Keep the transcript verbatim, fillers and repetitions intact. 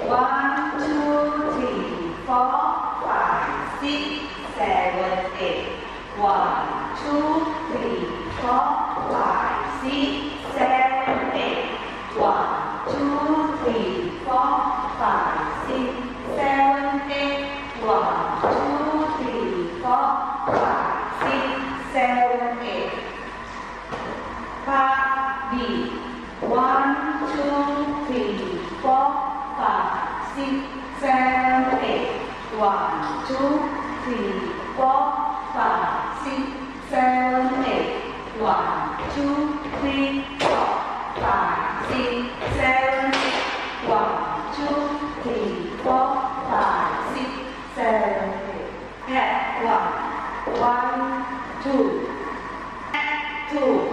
One, two, three, four, five, six, seven, eight. One, two, three, four, five, six, seven, eight. One, two, three, four, five, six, seven, eight. One, two, three, four, five, six, seven, eight. Part B. One, two, three, four, five, six, seven, eight. One, two, three, four, five, six, seven, eight. One, two, three, four, five, six, seven, eight. One, two, three, four, five, six, seven, eight. Head one, one, two, two.